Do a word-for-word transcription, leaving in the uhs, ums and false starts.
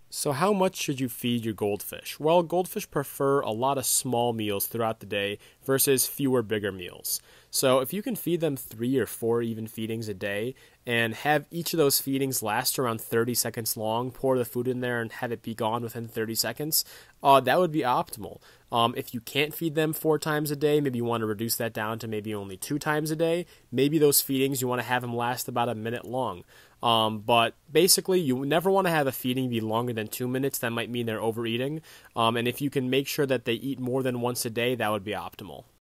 So how much should you feed your goldfish? Well, goldfish prefer a lot of small meals throughout the day versus fewer bigger meals. So if you can feed them three or four even feedings a day and have each of those feedings last around thirty seconds long, pour the food in there and have it be gone within thirty seconds, uh, that would be optimal. Um, if you can't feed them four times a day, maybe you want to reduce that down to maybe only two times a day. Maybe those feedings, you want to have them last about a minute long. Um, but basically, you never want to have a feeding be longer than two minutes. That might mean they're overeating. Um, and if you can make sure that they eat more than once a day, that would be optimal.